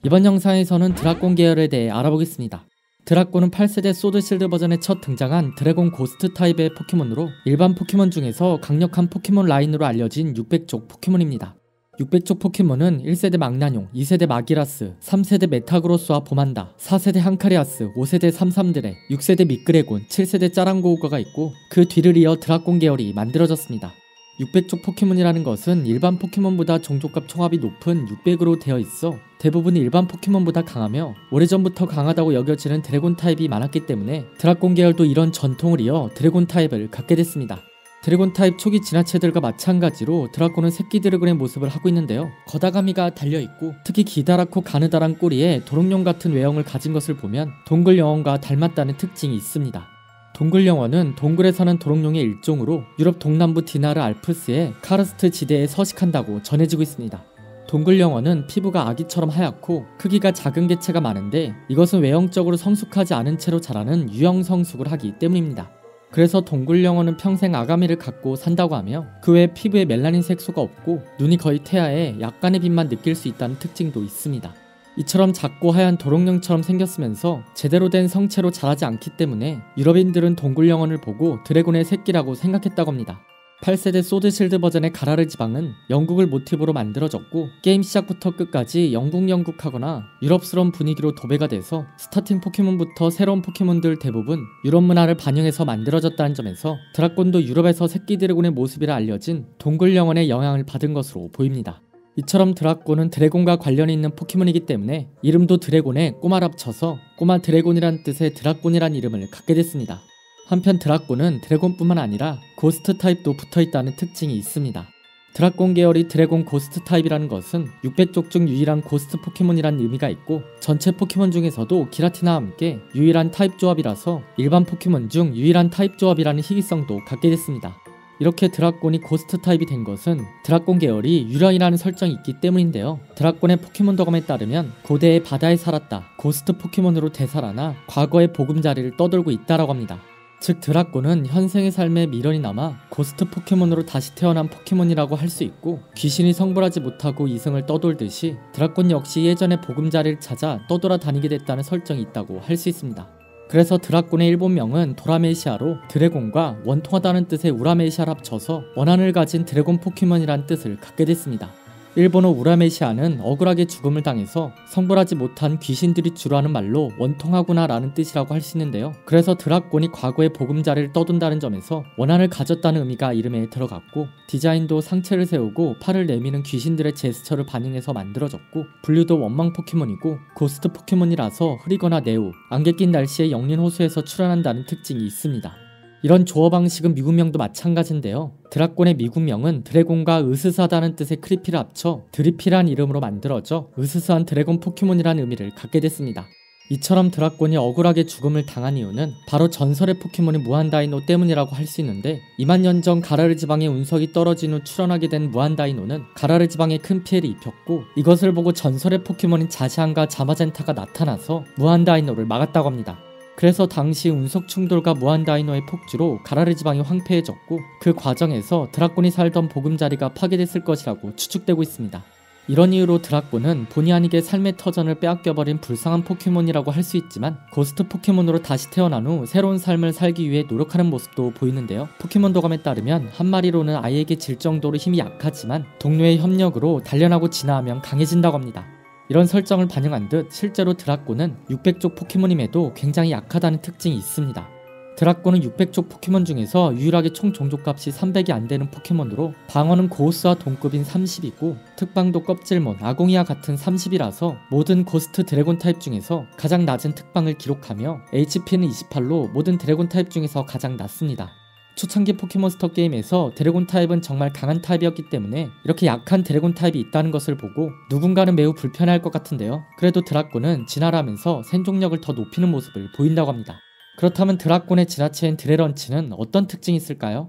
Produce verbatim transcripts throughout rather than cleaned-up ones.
이번 영상에서는 드라곤 계열에 대해 알아보겠습니다. 드라곤은 팔 세대 소드실드 버전에 첫 등장한 드래곤 고스트 타입의 포켓몬으로 일반 포켓몬 중에서 강력한 포켓몬 라인으로 알려진 육백족 포켓몬입니다. 육백족 포켓몬은 일 세대 망나뇽, 이 세대 마기라스, 삼 세대 메타그로스와 보만다, 사 세대 한카리아스, 오 세대 삼삼드레, 육 세대 미끄레곤, 칠 세대 짜랑고우가가 있고 그 뒤를 이어 드라곤 계열이 만들어졌습니다. 육백족 포켓몬이라는 것은 일반 포켓몬보다 종족값 총합이 높은 육백으로 되어 있어 대부분 일반 포켓몬보다 강하며 오래전부터 강하다고 여겨지는 드래곤 타입이 많았기 때문에 드라곤 계열도 이런 전통을 이어 드래곤 타입을 갖게 됐습니다. 드래곤 타입 초기 진화체들과 마찬가지로 드라곤은 새끼 드래곤의 모습을 하고 있는데요. 거다가미가 달려있고 특히 기다랗고 가느다란 꼬리에 도롱뇽 같은 외형을 가진 것을 보면 동글 영혼과 닮았다는 특징이 있습니다. 동글 영혼은 동굴에 사는 도롱뇽의 일종으로 유럽 동남부 디나르 알프스의 카르스트 지대에 서식한다고 전해지고 있습니다. 동글 영혼은 피부가 아기처럼 하얗고 크기가 작은 개체가 많은데 이것은 외형적으로 성숙하지 않은 채로 자라는 유형 성숙을 하기 때문입니다. 그래서 동굴 영혼은 평생 아가미를 갖고 산다고 하며 그 외 피부에 멜라닌 색소가 없고 눈이 거의 태아해 약간의 빛만 느낄 수 있다는 특징도 있습니다. 이처럼 작고 하얀 도롱뇽처럼 생겼으면서 제대로 된 성체로 자라지 않기 때문에 유럽인들은 동굴 영혼을 보고 드래곤의 새끼라고 생각했다고 합니다. 팔 세대 소드실드 버전의 가라르 지방은 영국을 모티브로 만들어졌고 게임 시작부터 끝까지 영국 영국하거나 유럽스러운 분위기로 도배가 돼서 스타팅 포켓몬부터 새로운 포켓몬들 대부분 유럽 문화를 반영해서 만들어졌다는 점에서 드라곤도 유럽에서 새끼 드래곤의 모습이라 알려진 동굴 영혼의 영향을 받은 것으로 보입니다. 이처럼 드라곤은 드래곤과 관련이 있는 포켓몬이기 때문에 이름도 드래곤에 꼬마를 합쳐서 꼬마 드래곤이란 뜻의 드라곤이란 이름을 갖게 됐습니다. 한편 드라곤은 드래곤뿐만 아니라 고스트 타입도 붙어있다는 특징이 있습니다. 드라곤 계열이 드래곤 고스트 타입이라는 것은 육백족 중 유일한 고스트 포켓몬이란 의미가 있고 전체 포켓몬 중에서도 기라티나와 함께 유일한 타입 조합이라서 일반 포켓몬 중 유일한 타입 조합이라는 희귀성도 갖게 됐습니다. 이렇게 드라곤이 고스트 타입이 된 것은 드라곤 계열이 유령이라는 설정이 있기 때문인데요. 드라곤의 포켓몬 덕감에 따르면 고대의 바다에 살았다, 고스트 포켓몬으로 되살아나 과거의 보금자리를 떠돌고 있다라고 합니다. 즉 드라곤은 현생의 삶에 미련이 남아 고스트 포켓몬으로 다시 태어난 포켓몬이라고 할 수 있고 귀신이 성불하지 못하고 이승을 떠돌듯이 드라곤 역시 예전의 보금자리를 찾아 떠돌아다니게 됐다는 설정이 있다고 할 수 있습니다. 그래서 드라곤의 일본명은 도라메시아로 드래곤과 원통하다는 뜻의 우라메시아를 합쳐서 원한을 가진 드래곤 포켓몬이란 뜻을 갖게 됐습니다. 일본어 우라메시아는 억울하게 죽음을 당해서 성불하지 못한 귀신들이 주로 하는 말로 원통하구나 라는 뜻이라고 할 수 있는데요. 그래서 드라곤이 과거의 보금자리를 떠돈다는 점에서 원한을 가졌다는 의미가 이름에 들어갔고 디자인도 상체를 세우고 팔을 내미는 귀신들의 제스처를 반영해서 만들어졌고 분류도 원망 포켓몬이고 고스트 포켓몬이라서 흐리거나 네오, 안개 낀 날씨에 영린 호수에서 출현한다는 특징이 있습니다. 이런 조어 방식은 미국명도 마찬가지인데요. 드라곤의 미국명은 드래곤과 으스스하다는 뜻의 크리피를 합쳐 드리피란 이름으로 만들어져 으스스한 드래곤 포켓몬이라는 의미를 갖게 됐습니다. 이처럼 드라곤이 억울하게 죽음을 당한 이유는 바로 전설의 포켓몬인 무한다이노 때문이라고 할 수 있는데 이만 년 전 가라르 지방의 운석이 떨어진 후 출현하게 된 무한다이노는 가라르 지방에 큰 피해를 입혔고 이것을 보고 전설의 포켓몬인 자시안과 자마젠타가 나타나서 무한다이노를 막았다고 합니다. 그래서 당시 운석 충돌과 무한다이노의 폭주로 가라르 지방이 황폐해졌고 그 과정에서 드라곤이 살던 보금자리가 파괴됐을 것이라고 추측되고 있습니다. 이런 이유로 드라곤은 본의 아니게 삶의 터전을 빼앗겨버린 불쌍한 포켓몬이라고 할 수 있지만 고스트 포켓몬으로 다시 태어난 후 새로운 삶을 살기 위해 노력하는 모습도 보이는데요. 포켓몬 도감에 따르면 한 마리로는 아이에게 질 정도로 힘이 약하지만 동료의 협력으로 단련하고 진화하면 강해진다고 합니다. 이런 설정을 반영한 듯 실제로 드라곤은 육백족 포켓몬임에도 굉장히 약하다는 특징이 있습니다. 드라곤은 육백족 포켓몬 중에서 유일하게 총 종족값이 삼백이 안되는 포켓몬으로 방어는 고우스와 동급인 삼십이고 특방도 껍질몬, 아공이와 같은 삼십이라서 모든 고스트 드래곤 타입 중에서 가장 낮은 특방을 기록하며 에이치피는 이십팔로 모든 드래곤 타입 중에서 가장 낮습니다. 초창기 포켓몬스터 게임에서 드래곤 타입은 정말 강한 타입이었기 때문에 이렇게 약한 드래곤 타입이 있다는 것을 보고 누군가는 매우 불편해할 것 같은데요. 그래도 드라곤은 진화를 하면서 생존력을 더 높이는 모습을 보인다고 합니다. 그렇다면 드라곤의 진화체인 드레런치는 어떤 특징이 있을까요?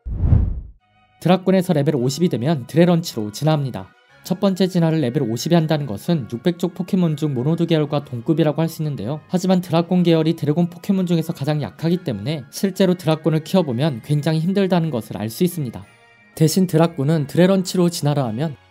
드라곤에서 레벨 오십이 되면 드레런치로 진화합니다. 첫 번째 진화를 레벨 오십에 한다는 것은 육백족 포켓몬 중 모노드 계열과 동급이라고 할 수 있는데요. 하지만 드라곤 계열이 드래곤 포켓몬 중에서 가장 약하기 때문에 실제로 드라곤을 키워보면 굉장히 힘들다는 것을 알 수 있습니다. 대신 드라곤은 드레런치로 진화를 하면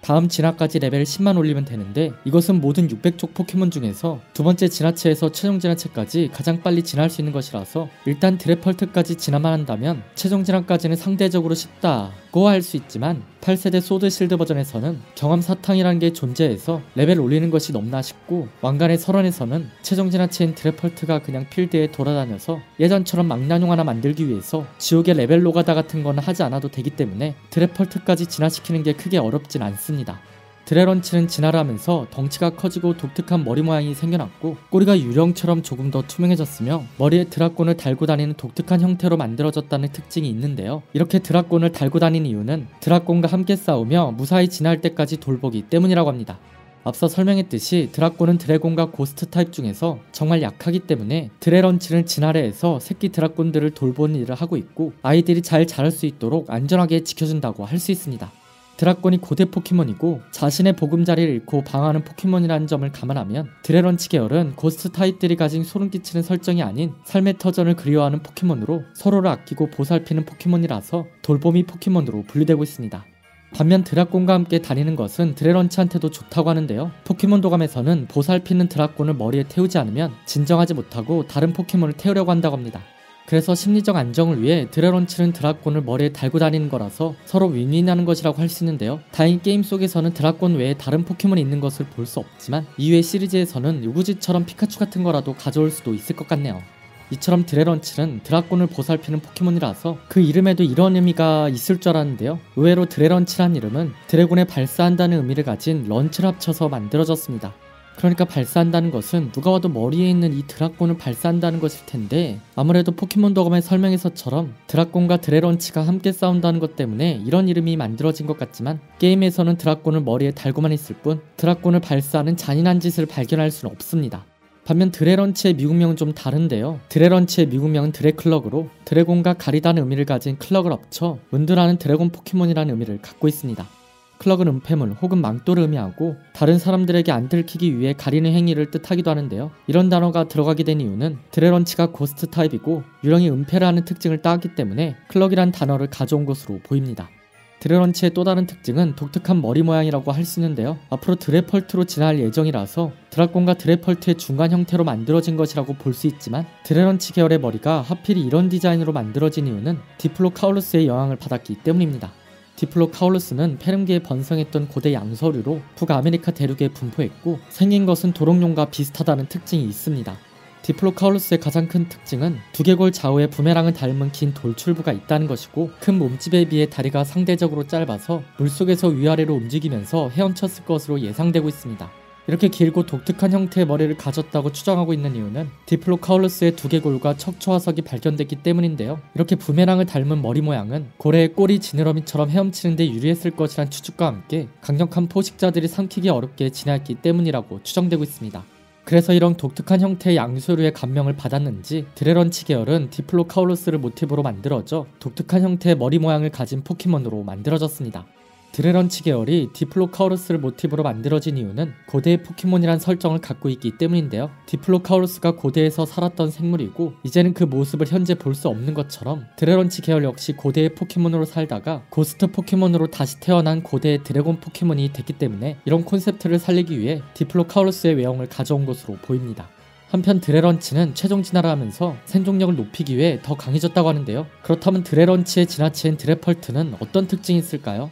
다음 진화까지 레벨 십만 올리면 되는데 이것은 모든 육백 쪽 포켓몬 중에서 두 번째 진화체에서 최종 진화체까지 가장 빨리 진화할 수 있는 것이라서 일단 드래펄트까지 진화만 한다면 최종 진화까지는 상대적으로 쉽다고 할 수 있지만 팔 세대 소드 실드 버전에서는 경험 사탕이라는 게 존재해서 레벨 올리는 것이 넘나 쉽고 왕관의 설원에서는 최종 진화체인 드래펄트가 그냥 필드에 돌아다녀서 예전처럼 망나뇽 하나 만들기 위해서 지옥의 레벨 노가다 같은 건 하지 않아도 되기 때문에 드래펄트까지 진화시키는 게 크게 어렵진 않습니다. 드래런치는 진화를 하면서 덩치가 커지고 독특한 머리 모양이 생겨났고 꼬리가 유령처럼 조금 더 투명해졌으며 머리에 드라곤을 달고 다니는 독특한 형태로 만들어졌다는 특징이 있는데요. 이렇게 드라곤을 달고 다니는 이유는 드라곤과 함께 싸우며 무사히 진화할 때까지 돌보기 때문이라고 합니다. 앞서 설명했듯이 드라곤은 드래곤과 고스트 타입 중에서 정말 약하기 때문에 드래런치는 진화를 해서 새끼 드라곤들을 돌보는 일을 하고 있고 아이들이 잘 자랄 수 있도록 안전하게 지켜준다고 할 수 있습니다. 드라곤이 고대 포켓몬이고 자신의 보금자리를 잃고 방어하는 포켓몬이라는 점을 감안하면 드래런치 계열은 고스트 타입들이 가진 소름 끼치는 설정이 아닌 삶의 터전을 그리워하는 포켓몬으로 서로를 아끼고 보살피는 포켓몬이라서 돌보미 포켓몬으로 분류되고 있습니다. 반면 드라곤과 함께 다니는 것은 드래런치한테도 좋다고 하는데요. 포켓몬 도감에서는 보살피는 드라곤을 머리에 태우지 않으면 진정하지 못하고 다른 포켓몬을 태우려고 한다고 합니다. 그래서 심리적 안정을 위해 드래런치는 드라곤을 머리에 달고 다니는 거라서 서로 윈윈하는 것이라고 할 수 있는데요. 다행히 게임 속에서는 드라곤 외에 다른 포켓몬이 있는 것을 볼 수 없지만 이외의 시리즈에서는 요구지처럼 피카츄 같은 거라도 가져올 수도 있을 것 같네요. 이처럼 드래런치는 드라곤을 보살피는 포켓몬이라서 그 이름에도 이런 의미가 있을 줄 알았는데요. 의외로 드래런치란 이름은 드래곤에 발사한다는 의미를 가진 런치를 합쳐서 만들어졌습니다. 그러니까 발사한다는 것은 누가 와도 머리에 있는 이 드라곤을 발사한다는 것일 텐데 아무래도 포켓몬 도감의 설명에서처럼 드라곤과 드래런치가 함께 싸운다는 것 때문에 이런 이름이 만들어진 것 같지만 게임에서는 드라곤을 머리에 달고만 있을 뿐 드라곤을 발사하는 잔인한 짓을 발견할 수는 없습니다. 반면 드래런치의 미국명은 좀 다른데요. 드래런치의 미국명은 드래클럭으로 드래곤과 가리다는 의미를 가진 클럭을 합쳐 은두라는 드래곤 포켓몬이라는 의미를 갖고 있습니다. 클럭은 은폐물 혹은 망토를 의미하고 다른 사람들에게 안 들키기 위해 가리는 행위를 뜻하기도 하는데요. 이런 단어가 들어가게 된 이유는 드래런치가 고스트 타입이고 유령이 은폐를 하는 특징을 따왔기 때문에 클럭이란 단어를 가져온 것으로 보입니다. 드래런치의 또 다른 특징은 독특한 머리 모양이라고 할 수 있는데요. 앞으로 드래펄트로 진화할 예정이라서 드라곤과 드래펄트의 중간 형태로 만들어진 것이라고 볼 수 있지만 드래런치 계열의 머리가 하필 이런 디자인으로 만들어진 이유는 디플로카울루스의 영향을 받았기 때문입니다. 디플로카울루스는 페름계에 번성했던 고대 양서류로 북아메리카 대륙에 분포했고 생긴 것은 도롱뇽과 비슷하다는 특징이 있습니다. 디플로카울루스의 가장 큰 특징은 두개골 좌우에 부메랑을 닮은 긴 돌출부가 있다는 것이고 큰 몸집에 비해 다리가 상대적으로 짧아서 물속에서 위아래로 움직이면서 헤엄쳤을 것으로 예상되고 있습니다. 이렇게 길고 독특한 형태의 머리를 가졌다고 추정하고 있는 이유는 디플로카울루스의 두개골과 척추화석이 발견됐기 때문인데요. 이렇게 부메랑을 닮은 머리 모양은 고래의 꼬리 지느러미처럼 헤엄치는 데 유리했을 것이란 추측과 함께 강력한 포식자들이 삼키기 어렵게 진화했기 때문이라고 추정되고 있습니다. 그래서 이런 독특한 형태의 양서류의 감명을 받았는지 드래런치 계열은 디플로카울루스를 모티브로 만들어져 독특한 형태의 머리 모양을 가진 포켓몬으로 만들어졌습니다. 드래런치 계열이 디플로카우루스를 모티브로 만들어진 이유는 고대의 포켓몬이란 설정을 갖고 있기 때문인데요. 디플로카우루스가 고대에서 살았던 생물이고 이제는 그 모습을 현재 볼 수 없는 것처럼 드래런치 계열 역시 고대의 포켓몬으로 살다가 고스트 포켓몬으로 다시 태어난 고대의 드래곤 포켓몬이 됐기 때문에 이런 콘셉트를 살리기 위해 디플로카우루스의 외형을 가져온 것으로 보입니다. 한편 드래런치는 최종 진화를 하면서 생존력을 높이기 위해 더 강해졌다고 하는데요. 그렇다면 드래런치의 진화체인 드래펄트는 어떤 특징이 있을까요?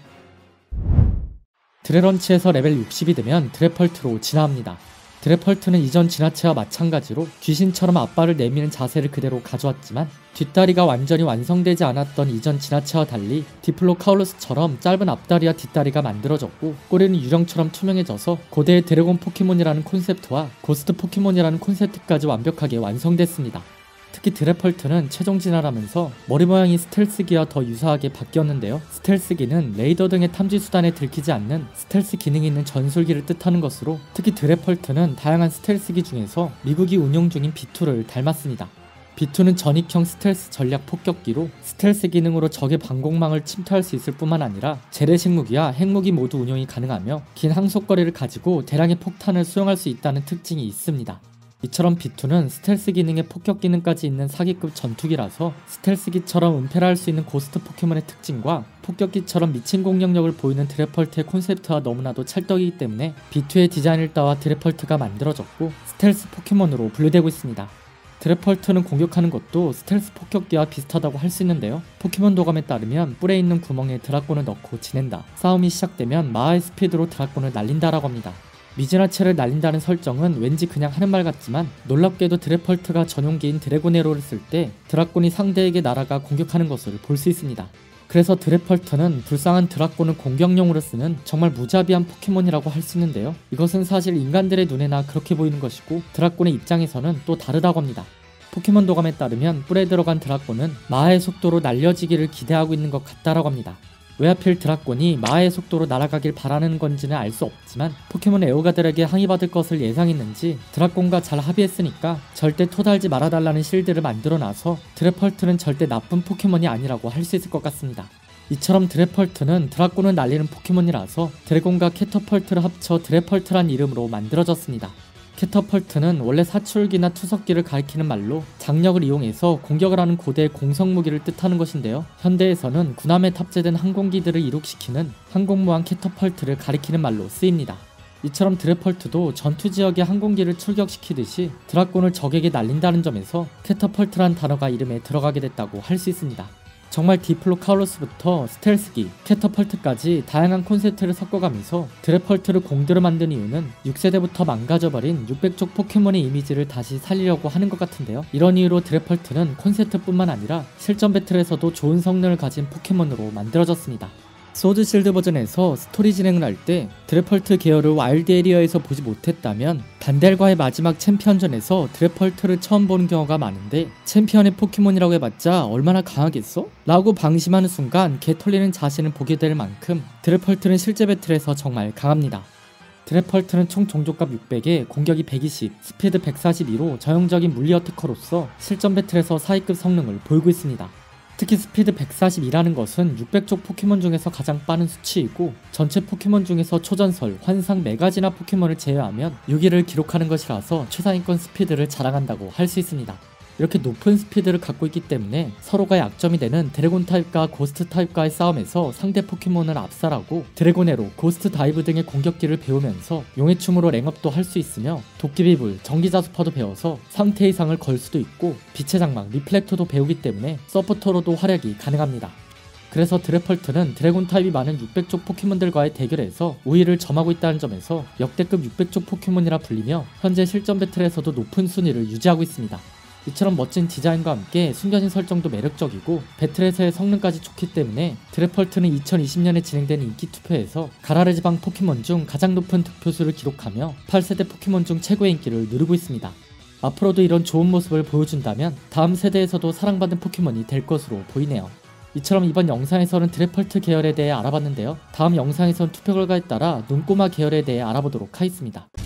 드래런치에서 레벨 육십이 되면 드래펄트로 진화합니다. 드래펄트는 이전 진화체와 마찬가지로 귀신처럼 앞발을 내미는 자세를 그대로 가져왔지만 뒷다리가 완전히 완성되지 않았던 이전 진화체와 달리 디플로카울루스처럼 짧은 앞다리와 뒷다리가 만들어졌고 꼬리는 유령처럼 투명해져서 고대의 드래곤 포켓몬이라는 콘셉트와 고스트 포켓몬이라는 콘셉트까지 완벽하게 완성됐습니다. 특히 드래펄트는 최종 진화를 하면서 머리 모양이 스텔스기와 더 유사하게 바뀌었는데요. 스텔스기는 레이더 등의 탐지 수단에 들키지 않는 스텔스 기능이 있는 전술기를 뜻하는 것으로 특히 드래펄트는 다양한 스텔스기 중에서 미국이 운용 중인 비투를 닮았습니다. 비투는 전익형 스텔스 전략 폭격기로 스텔스 기능으로 적의 방공망을 침투할 수 있을 뿐만 아니라 재래식 무기와 핵무기 모두 운용이 가능하며 긴 항속거리를 가지고 대량의 폭탄을 수용할 수 있다는 특징이 있습니다. 이처럼 비투는 스텔스 기능에 폭격 기능까지 있는 사기급 전투기라서 스텔스기처럼 은폐를 할 수 있는 고스트 포켓몬의 특징과 폭격기처럼 미친 공격력을 보이는 드래펄트의 콘셉트와 너무나도 찰떡이기 때문에 비투의 디자인을 따와 드래펄트가 만들어졌고 스텔스 포켓몬으로 분류되고 있습니다. 드래펄트는 공격하는 것도 스텔스 폭격기와 비슷하다고 할 수 있는데요. 포켓몬 도감에 따르면 뿔에 있는 구멍에 드라곤을 넣고 지낸다. 싸움이 시작되면 마하의 스피드로 드라곤을 날린다라고 합니다. 미즈나체를 날린다는 설정은 왠지 그냥 하는 말 같지만 놀랍게도 드래펄트가 전용기인 드래곤에로를 쓸 때 드라곤이 상대에게 날아가 공격하는 것을 볼 수 있습니다. 그래서 드래펄트는 불쌍한 드라곤을 공격용으로 쓰는 정말 무자비한 포켓몬이라고 할 수 있는데요. 이것은 사실 인간들의 눈에나 그렇게 보이는 것이고 드라곤의 입장에서는 또 다르다고 합니다. 포켓몬 도감에 따르면 뿔에 들어간 드라곤은 마하의 속도로 날려지기를 기대하고 있는 것 같다라고 합니다. 왜 하필 드라곤이 마하의 속도로 날아가길 바라는 건지는 알 수 없지만 포켓몬 애호가들에게 항의받을 것을 예상했는지 드라곤과 잘 합의했으니까 절대 토달지 말아달라는 실드를 만들어놔서 드래펄트는 절대 나쁜 포켓몬이 아니라고 할 수 있을 것 같습니다. 이처럼 드래펄트는 드라곤을 날리는 포켓몬이라서 드래곤과 캐터펄트를 합쳐 드래펄트란 이름으로 만들어졌습니다. 캐터펄트는 원래 사출기나 투석기를 가리키는 말로 장력을 이용해서 공격을 하는 고대의 공성무기를 뜻하는 것인데요. 현대에서는 군함에 탑재된 항공기들을 이륙시키는 항공모함 캐터펄트를 가리키는 말로 쓰입니다. 이처럼 드래펄트도 전투지역의 항공기를 출격시키듯이 드라곤을 적에게 날린다는 점에서 캐터펄트란 단어가 이름에 들어가게 됐다고 할 수 있습니다. 정말 디플로카울로스부터 스텔스기, 캐터펄트까지 다양한 콘셉트를 섞어가면서 드래펄트를 공대로 만든 이유는 육 세대부터 망가져버린 육백 쪽 포켓몬의 이미지를 다시 살리려고 하는 것 같은데요. 이런 이유로 드래펄트는 콘셉트뿐만 아니라 실전 배틀에서도 좋은 성능을 가진 포켓몬으로 만들어졌습니다. 소드 실드 버전에서 스토리 진행을 할 때 드래펄트 계열을 와일드 에리어에서 보지 못했다면 단델과의 마지막 챔피언전에서 드래펄트를 처음 보는 경우가 많은데 챔피언의 포켓몬이라고 해봤자 얼마나 강하겠어? 라고 방심하는 순간 개 털리는 자신을 보게 될 만큼 드래펄트는 실제 배틀에서 정말 강합니다. 드래펄트는 총 종족값 육백에 공격이 백이십, 스피드 백사십이로 전형적인 물리 어태커로서 실전 배틀에서 사이급 성능을 보이고 있습니다. 특히 스피드 백사십이라는 것은 육백 쪽 포켓몬 중에서 가장 빠른 수치이고 전체 포켓몬 중에서 초전설, 환상, 메가지나 포켓몬을 제외하면 육 위를 기록하는 것이라서 최상위권 스피드를 자랑한다고 할 수 있습니다. 이렇게 높은 스피드를 갖고 있기 때문에 서로가 약점이 되는 드래곤 타입과 고스트 타입과의 싸움에서 상대 포켓몬을 압살하고 드래곤에로, 고스트 다이브 등의 공격기를 배우면서 용의 춤으로 랭업도 할 수 있으며 도끼비불, 전기자수파도 배워서 상태 이상을 걸 수도 있고 빛의 장막, 리플렉터도 배우기 때문에 서포터로도 활약이 가능합니다. 그래서 드래펄트는 드래곤 타입이 많은 육백 쪽 포켓몬들과의 대결에서 우위를 점하고 있다는 점에서 역대급 육백 쪽 포켓몬이라 불리며 현재 실전 배틀에서도 높은 순위를 유지하고 있습니다. 이처럼 멋진 디자인과 함께 숨겨진 설정도 매력적이고 배틀에서의 성능까지 좋기 때문에 드래펄트는 이천이십 년에 진행된 인기 투표에서 가라르 지방 포켓몬 중 가장 높은 득표수를 기록하며 팔 세대 포켓몬 중 최고의 인기를 누리고 있습니다. 앞으로도 이런 좋은 모습을 보여준다면 다음 세대에서도 사랑받는 포켓몬이 될 것으로 보이네요. 이처럼 이번 영상에서는 드래펄트 계열에 대해 알아봤는데요. 다음 영상에선 투표 결과에 따라 눈꼬마 계열에 대해 알아보도록 하겠습니다.